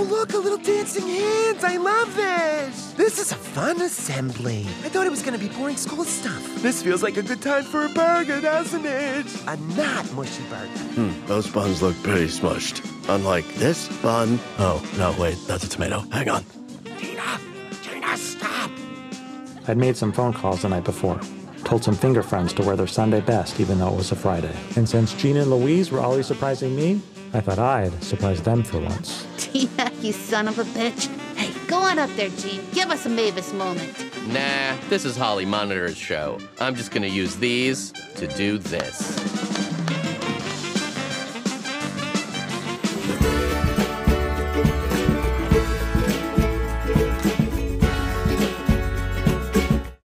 look, a little dancing hands. I love this. This is a fun assembly. I thought it was going to be boring school stuff. This feels like a good time for a burger, doesn't it? A not mushy burger. Those buns look pretty smushed. Unlike this bun. Oh, no, wait, that's a tomato. Hang on. Tina, stop. I'd made some phone calls the night before. Told some finger friends to wear their Sunday best even though it was a Friday. And since Gina and Louise were always surprising me, I thought I'd surprise them for once. Tina, you son of a bitch. Hey, go on up there, Gene. Give us a Mavis moment. Nah, this is Holly Monitor's show. I'm just gonna use these to do this.